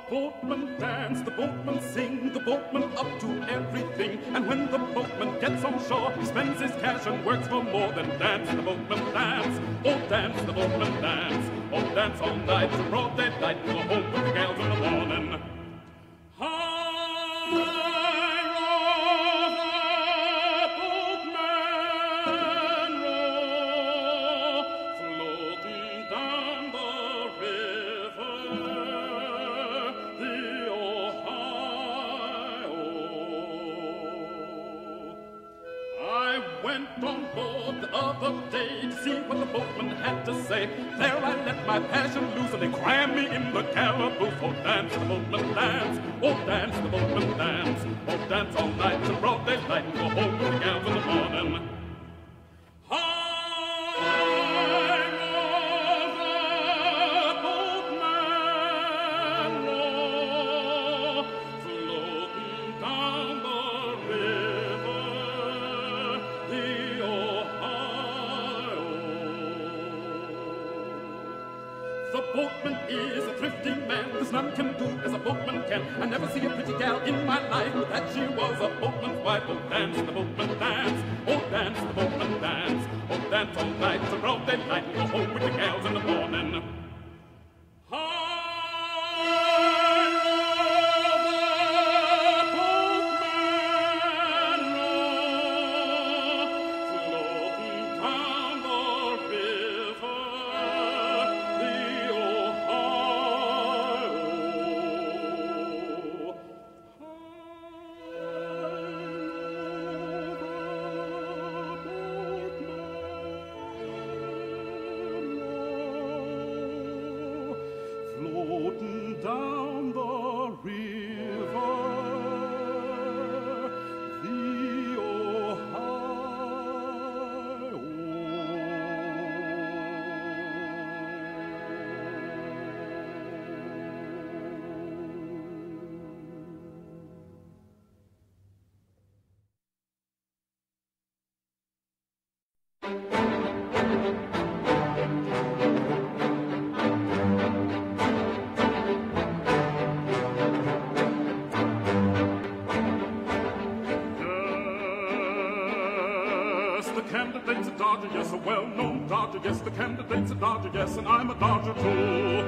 boatmen dance, the boatmen sing, the boatman up to everything. And when the boatman gets on shore, he spends his cash and works for more than dance. The boatman dance, oh dance, the boatman dance, oh dance all night to broad daylight, go home with the gals in the morning. On board the other day to see what the boatman had to say. There I let my passion loose and they crammed me in the calaboose. Oh, dance, the boatman dance. Oh, dance, the boatman dance. Oh, dance all night till broad daylight and go home with the gals in the morning. Boatman is a thrifty man, there's none can do as a boatman can. I never see a pretty gal in my life, but that she was a boatman's wife. Oh, dance, the boatman dance, oh, dance, the boatman dance, oh, dance all night till broad daylight, go home with the gals in the morning. Floating down the river, the Ohio. Candidate's a Dodger, yes, a well-known Dodger, yes, the candidate's a Dodger, yes, and I'm a Dodger too.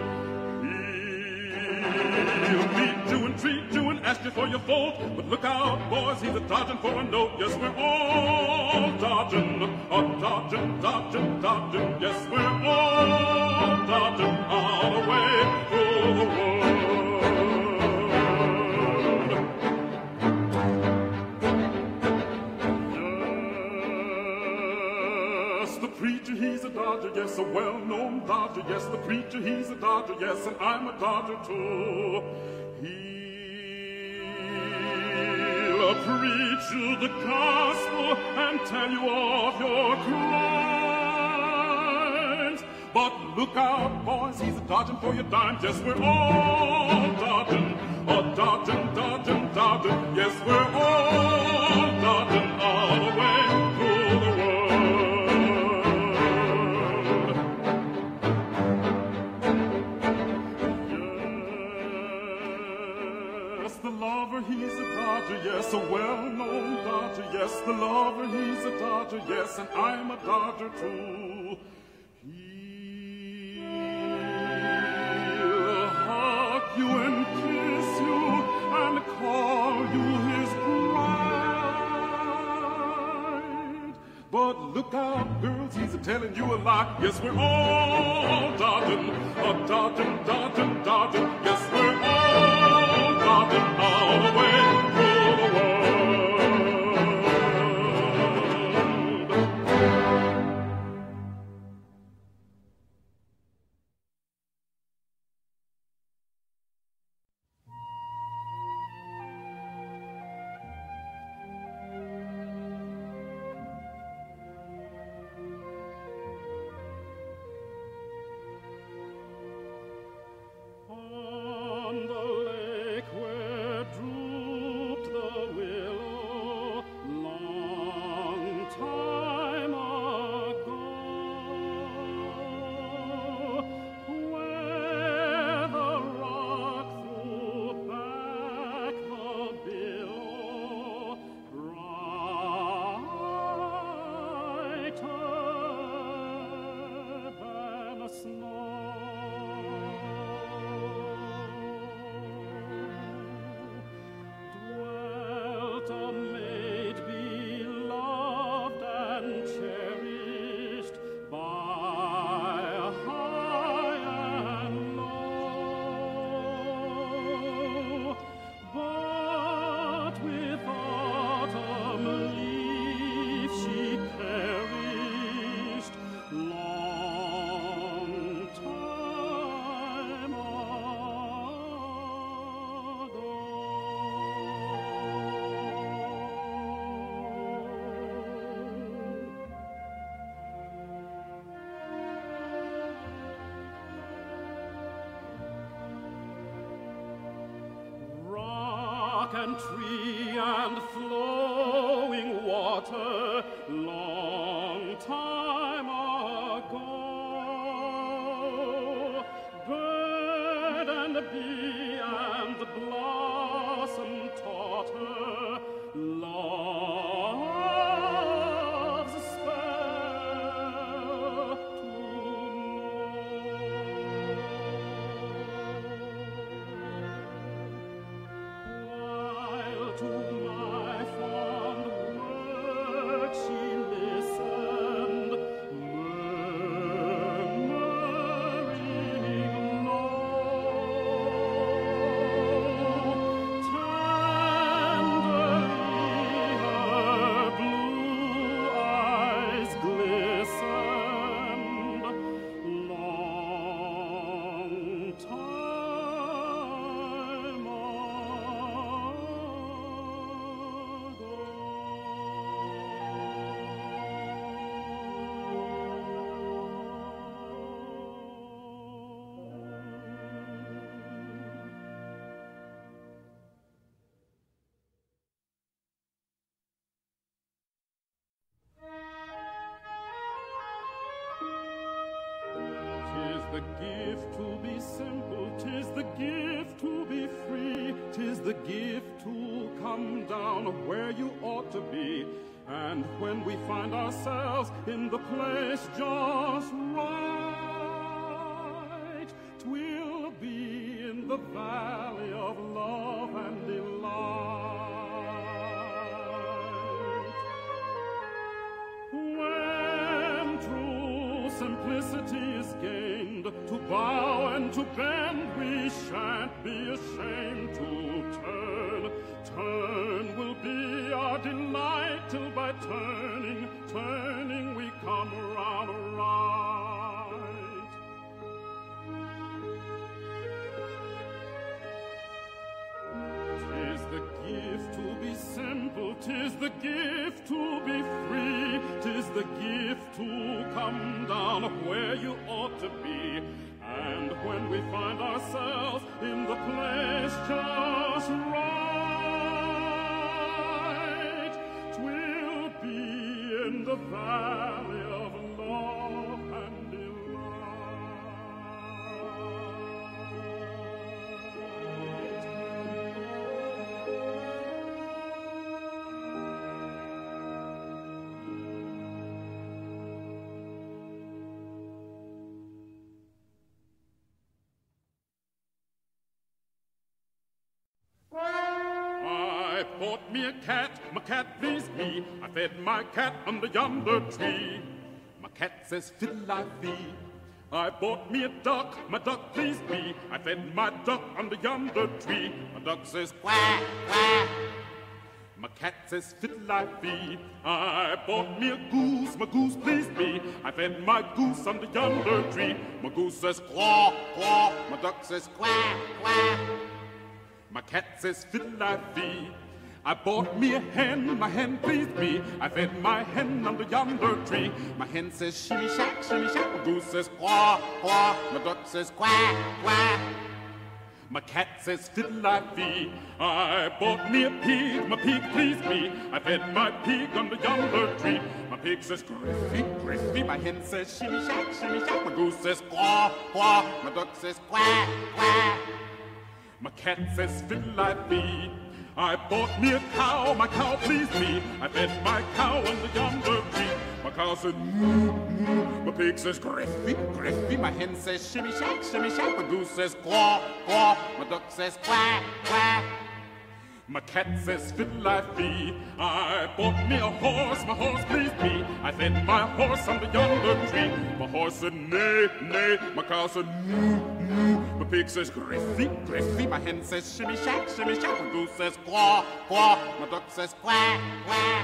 He'll meet you and treat you and ask you for your vote, but look out, boys, he's a dodging for a note. Yes, we're all dodging, dodging, dodging, dodging. Yes, we're all dodging all the way through the world. The preacher, he's a Dodger, yes, a well-known Dodger, yes, the preacher, he's a Dodger, yes, and I'm a Dodger too. He'll preach you the gospel and tell you of your crimes. But look out, boys, he's a dodging for your dimes. Yes, we're all dodging, dodging, dodging, dodging. Yes, we're all dodging all the way through the world. The lover, he's a Dodger, yes, a well-known Dodger, yes, the lover, he's a Dodger, yes, and I'm a Dodger too. He'll hug you and kiss you and call you his bride. But look out, girls, he's a-telling you a lie. Yes, we're all dodging, dodging, dodging, dodging. Yes, we're all dodging all the way through the world. On the lake where Drew and tree and flowing water, long time ago. Bird and bee and blossom taught her love's spell to know. While to my fond word she listened, murmuring low. Tenderly her blue eyes glistened, long time Tis the gift to be simple, 'tis the gift to be free, 'tis the gift to come down where you ought to be. And when we find ourselves in the place just right, 'twill be in the valley of love and delight. When true simplicity is gained, to bow and to bend we shan't be ashamed to turn. Turn will be our delight, till by turning, turning we come round right. 'Tis the gift to be simple, 'tis the gift to be free, 'tis the gift to come down where you ought to be. And when we find ourselves in the place just right, 'twill be in the valley of love and I bought me a cat, my cat pleased me. I fed my cat under yonder tree. My cat says fiddle-I-fee. I bought me a duck, my duck pleased me. I fed my duck under yonder tree. My duck says quack, quack. My cat says fiddle-I-fee. I bought me a goose, my goose pleased me. I fed my goose under yonder tree. My goose says quack, quack. My duck says quack, quack. My cat says fiddle-I-fee. I bought me a hen, my hen pleased me. I fed my hen under yonder tree. My hen says shimmy shack, shimmy shack. My goose says quack, quack. My duck says quack, quack. My cat says fiddle-I-fee. I bought me a pig, my pig pleased me. I fed my pig under yonder tree. My pig says griffy, griffy. My hen says shimmy shack, shimmy shack. My goose says quack, quack. My duck says quack, quack. My cat says fiddle-I-fee. I bought me a cow, my cow pleased me. I fed my cow under yonder tree. My cow said moo, moo. My pig says griffy, griffy. My hen says shimmy shack, shimmy shack. My goose says quack, quack. My duck says quack, quack. My cat says fiddle-I-fee. I bought me a horse, my horse pleased me. I fed my horse under yonder tree. My horse said neigh, neigh. My cow said moo, moo. My pig says griffy, griffy. My hen says shimmy shack, shimmy shack. My goose says quack, quack. My duck says quack, quack.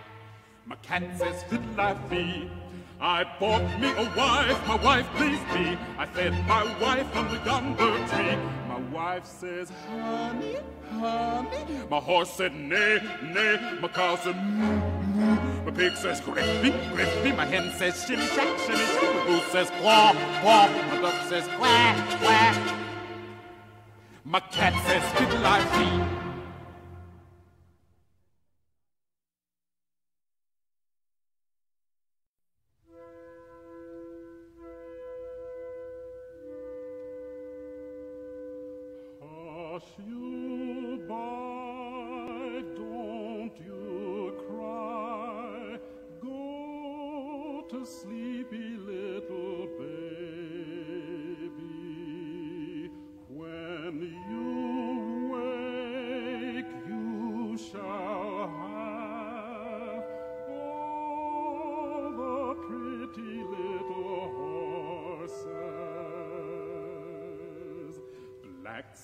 My cat says fiddle-I-fee. I bought me a wife, my wife pleased me. I fed my wife under yonder tree. My wife says, honey, honey. My horse said, neigh, neigh. My cow said, moo, moo. My pig says, griffy, griffy. My hen says, shimmy shack, shimmy shack. My goose says, quack, quack. My duck says, quack, quack. My cat says, fiddle-I-fee.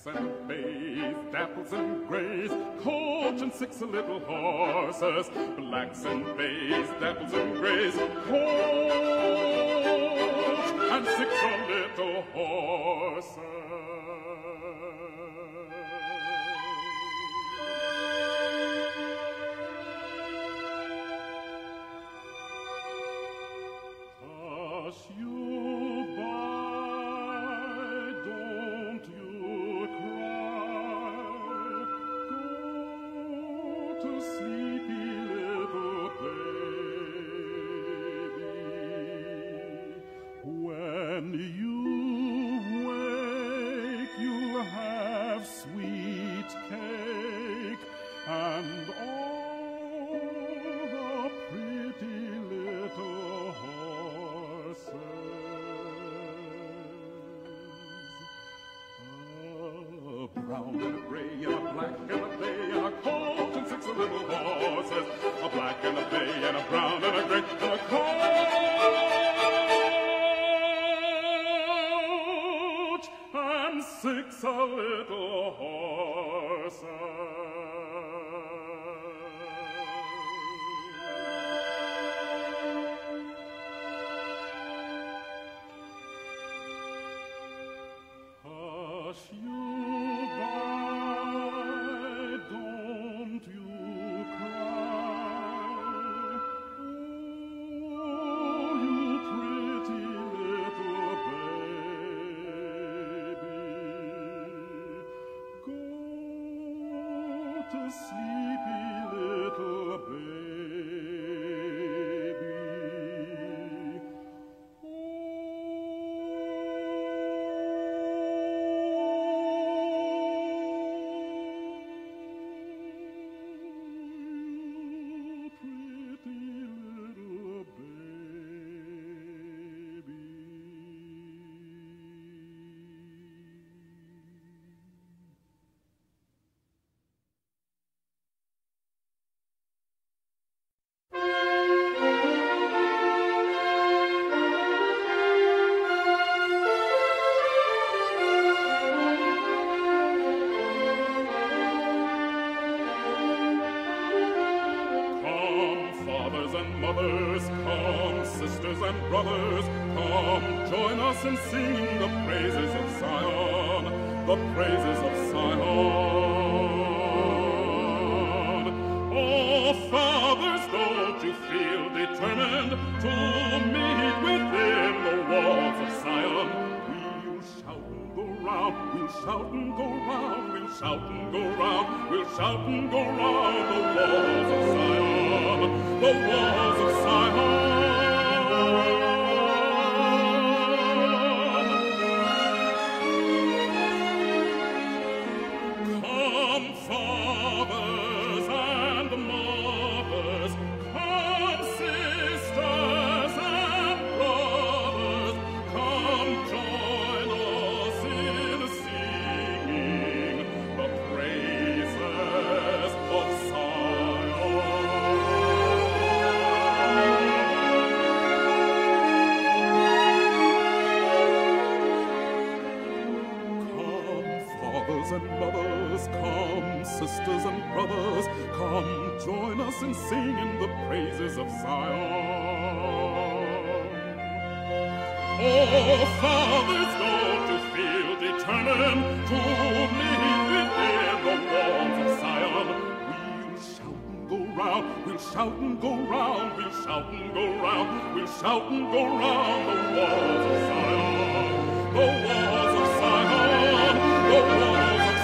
blacks and bays, dapples and grays, coach and 6 little horses. Blacks and bays, dapples and grays, coach and 6 little horses. Hush you by, don't you cry. Go to sleepy little baby. When you wake, you'll have sweet cake and all the pretty little horses. A brown and a gray and a black and a bay and a coach and 6 little horses. A black and a bay and a brown and a gray and a coach and 6 little horses. Hush you by, don't you cry. Oh, you pretty little baby. Go to sleepy little baby. Mothers, come, sisters and brothers, come, join us in singing the praises of Zion, the praises of Zion. Oh, fathers, don't you feel determined to meet within the walls of Zion? We'll shout and go round, we'll shout and go round, we'll shout and go round, we'll shout and go round the walls of Zion, the walls of Zion. Come, fathers and mothers, come, sisters and brothers, come join us in singing the praises of Zion. And mothers, come, sisters and brothers, come, join us in singing the praises of Zion. Oh, fathers, don't you feel determined to meet within the walls of Zion? We'll shout and go round, we'll shout and go round, we'll shout and go round, we'll shout and go round the walls of Zion, the walls of Zion, the walls of Zion.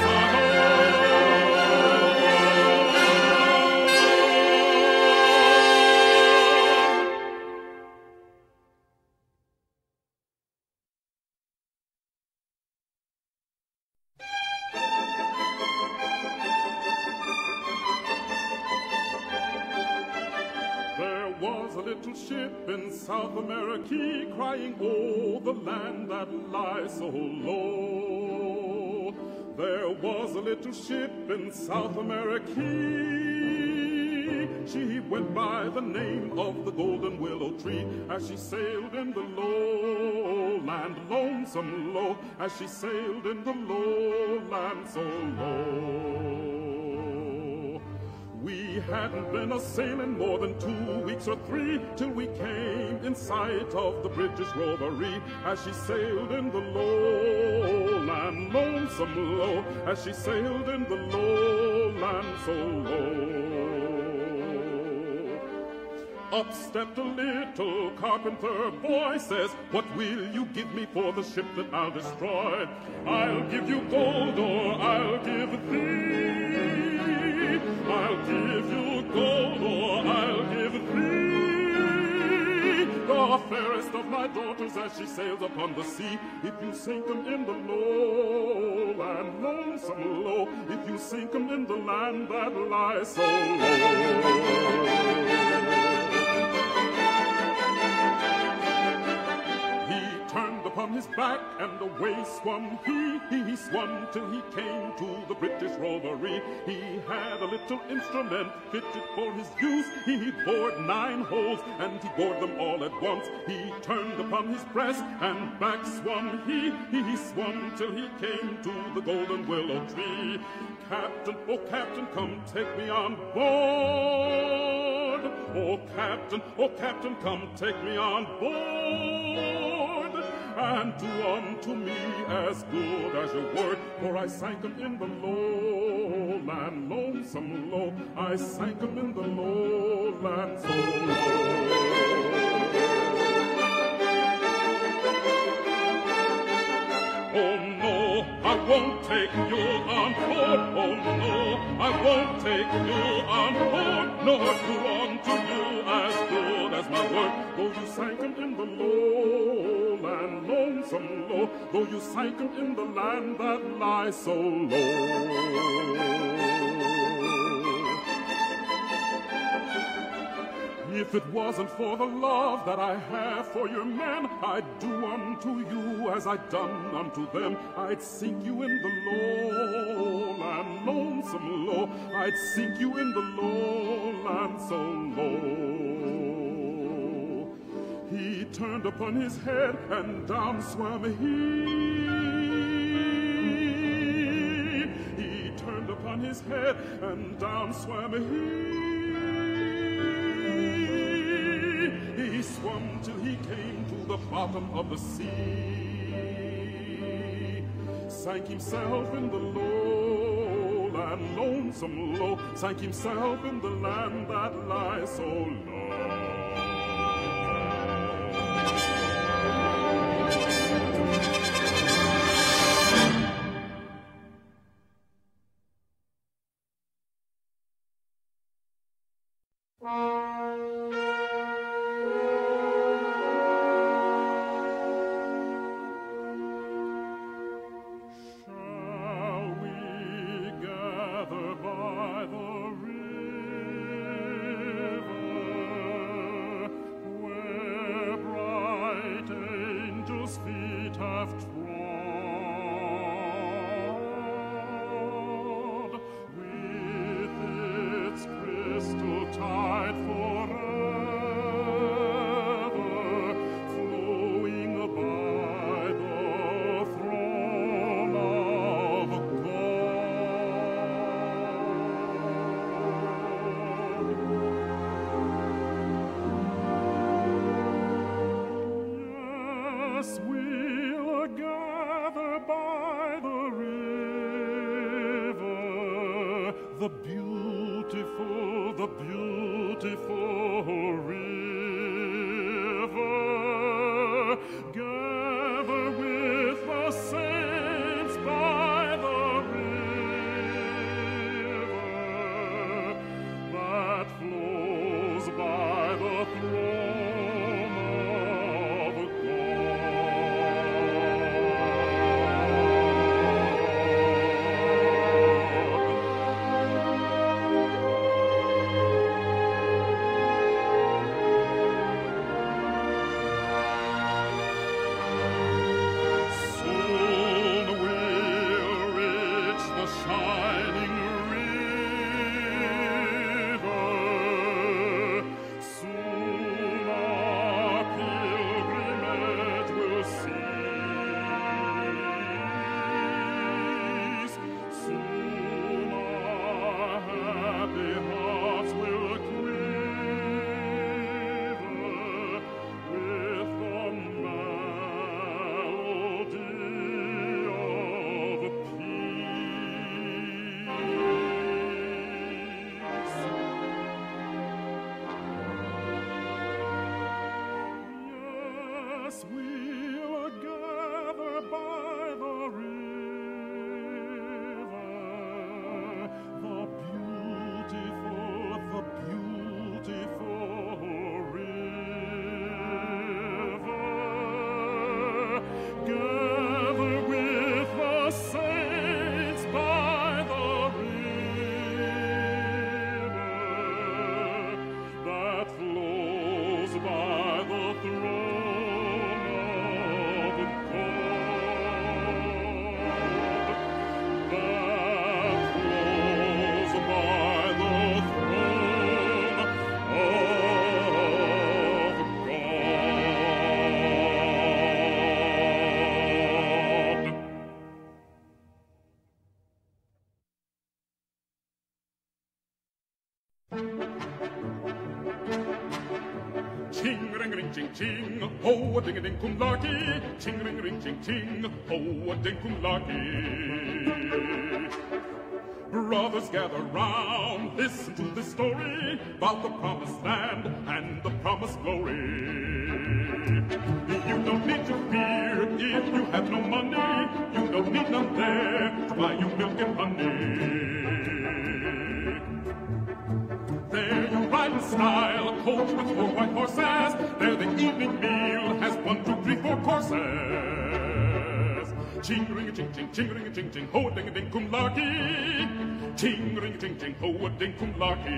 There was a little ship in South America crying, oh, the land that lies so low. There was a little ship in South America, She went by the name of the golden willow tree as she sailed in the lowland, lonesome low, as she sailed in the lowland so low. We hadn't been a-sailing more than 2 weeks or 3 till we came in sight of the British Rovery as she sailed in the lowland, lonesome low, as she sailed in the lowland so low. Up stepped a little carpenter boy, says, "What will you give me for the ship that I'll destroy?" "I'll give you gold or I'll give thee. I'll give you gold or I'll give thee the fairest of my daughters as she sails upon the sea. If you sink 'em in the lowland, lonesome low, if you sink 'em in the land that lies so low." Upon his back and away swum he swum till he came to the British Rovery. He had a little instrument fitted for his use. He bored 9 holes and he bored them all at once. He turned upon his breast and back swum he swum till he came to the golden willow tree. "Captain, oh Captain, come take me on board. Oh Captain, come take me on board. And do unto me as good as your word, for I sank 'em in the lowland, lonesome low, I sank 'em in the lowland so low." "Oh no, I won't take you on board. Oh no, I won't take you on board, nor do unto you as good as my word, though you sank 'em in the lowland, lonesome low, though you sank 'em in the land that lies so low." If it wasn't for the love that I have for your men, I'd do unto you as I'd done unto them. I'd sink you in the lowland, lonesome low, I'd sink you in the lowland so low. He turned upon his head and down swam he. He turned upon his head and down swam he. He swam till he came to the bottom of the sea, sank himself in the lowland, lonesome low, sank himself in the land that lies so low. The beautiful river, gather with the saints by the river that flows by the throne of God. us we'll gather by the river, the beautiful river. Gather with the saints by the river that flows by the throne of God. That flows by the throne of Ching ring ring ching ching, ho a ding a ding kum lucky. Ching ring ring ching ching, ho a ding kum lucky. Brothers gather round, listen to this story about the promised land and the promised glory. You don't need to fear if you have no money. You don't need none there to buy you milk and honey. There you ride in style, a coach with 4 white horses. There the evening meal has 1, 2, 3, 4 courses. Ching ring a ching ching, ching ring a ching ching, ho a ding a ding kum lucky. Ching ring a ching ching, ho a ding kum lucky.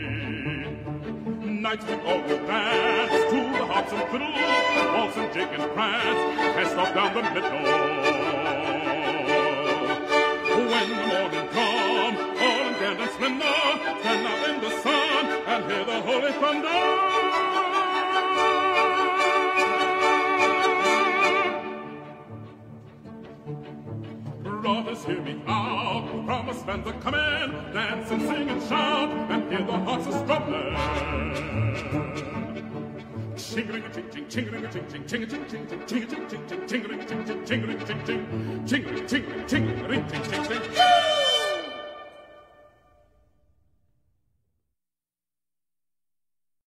Nights we all will dance to the harps and fiddle, waltz and jig and prance, cast off down the middle. When the morning come, all in grand and splendor, stand out in the sun and hear the holy thunder. Brothers, hear me out, the promised lands are coming, dance and sing and shout, and hear the hearts are strumming. Ching-a-ring-a ching-ching, ching-a-ring-a ching-ching, ching-a-ching-ching, ching-a-ching-ching, ching-a-ring-a ching-ching, ching-a-ring-a ching-ching, ching-a-ring-a ching-ching, ching-a-ring-a ching-ching.